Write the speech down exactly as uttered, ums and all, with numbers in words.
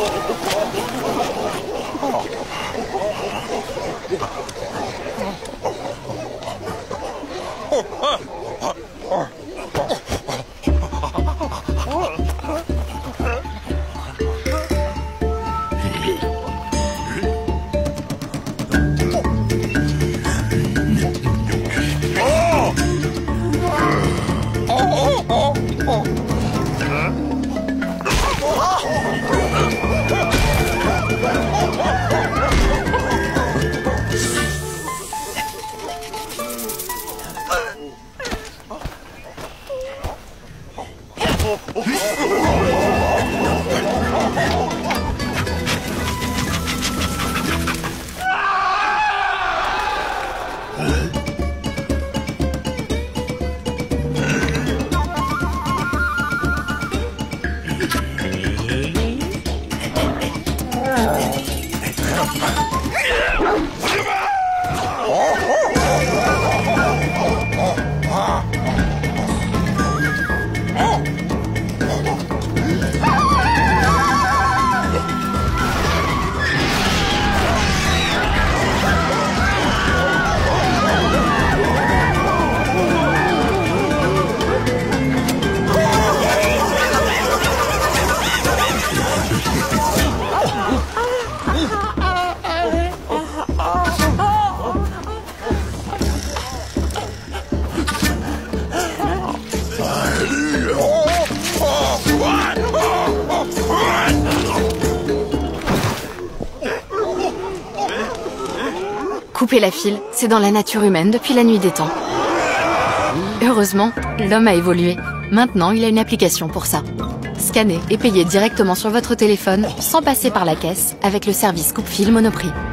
Couper la file, c'est dans la nature humaine depuis la nuit des temps. Heureusement, l'homme a évolué. Maintenant, il a une application pour ça. Scannez et payez directement sur votre téléphone sans passer par la caisse avec le service coupe-fil Monoprix.